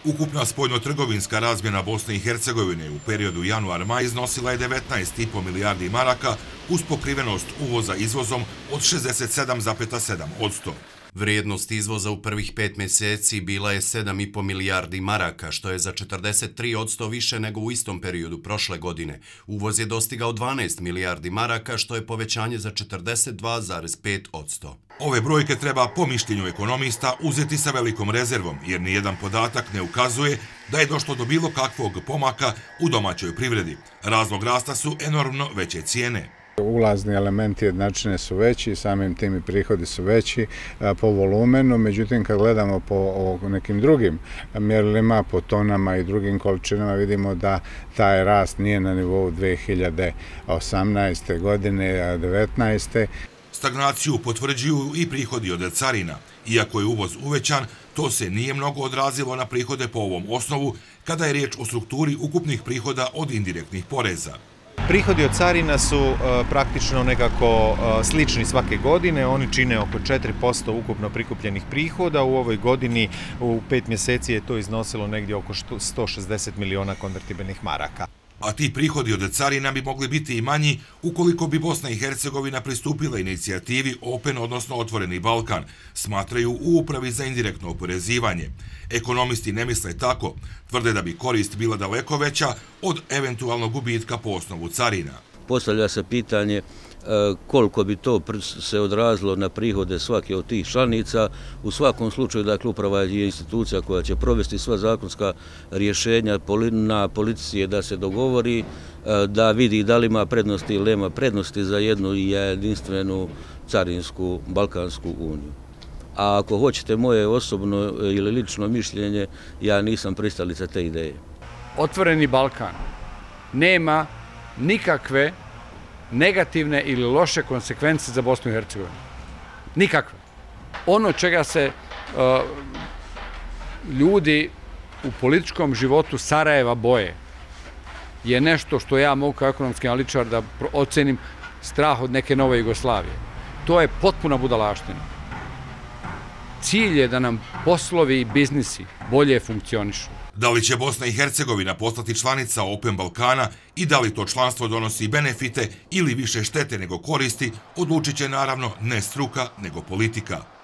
Ukupna spoljno-trgovinska razmjena Bosne i Hercegovine u periodu januar-maj iznosila je 19,5 milijardi maraka uz pokrivenost uvoza izvozom od 67,7%. Vrijednost izvoza u prvih 5 mjeseci bila je 7,5 milijardi maraka, što je za 43% više nego u istom periodu prošle godine. Uvoz je dostigao 12 milijardi maraka, što je povećanje za 42,5%. Ove brojke treba, po mišljenju ekonomista, uzeti sa velikom rezervom, jer nijedan podatak ne ukazuje da je došlo do bilo kakvog pomaka u domaćoj privredi. Razlog rasta su enormno veće cijene. Ulazni elementi jednačine su veći, samim tim i prihodi su veći po volumenu, međutim kad gledamo po nekim drugim mjerilima, po tonama i drugim količinama, vidimo da taj rast nije na nivou 2018. godine, 2019. Stagnaciju potvrđuju i prihodi od carina. Iako je uvoz uvećan, to se nije mnogo odrazilo na prihode po ovom osnovu kada je riječ o strukturi ukupnih prihoda od indirektnih poreza. Prihodi od carina su praktično nekako slični svake godine, oni čine oko 4% ukupno prikupljenih prihoda. U ovoj godini u 5 mjeseci je to iznosilo negdje oko 160 miliona konvertibilnih maraka. A ti prihodi od carina bi mogli biti i manji ukoliko bi Bosna i Hercegovina pristupila inicijativi Open, odnosno Otvoreni Balkan, smatraju u Upravi za indirektno oporezivanje. Ekonomisti ne misle tako, tvrde da bi korist bila daleko veća od eventualnog gubitka po osnovu carina. Postavlja se pitanje koliko bi to se odrazilo na prihode svake od tih članica. U svakom slučaju, dakle, uprava je institucija koja će provesti sva zakonska rješenja, na politici je da se dogovori, da vidi da li ima prednosti ili nema prednosti za jednu jedinstvenu carinsku Balkansku uniju. A ako hoćete moje osobno ili lično mišljenje, ja nisam pristalica te ideje. Otvoreni Balkan nema nikakve negativne ili loše konsekvence za Bosnu i Hercegovinu. Nikakve. Ono čega se ljudi u političkom životu Sarajeva boje je nešto što ja mogu kao ekonomski analitičar da ocenim strah od neke nove Jugoslavije. To je potpuna budalaština. Cilj je da nam poslovi i biznisi bolje funkcionišu. Da li će Bosna i Hercegovina postati članica Open Balkana i da li to članstvo donosi benefite ili više štete nego koristi, odlučit će naravno ne struka nego politika.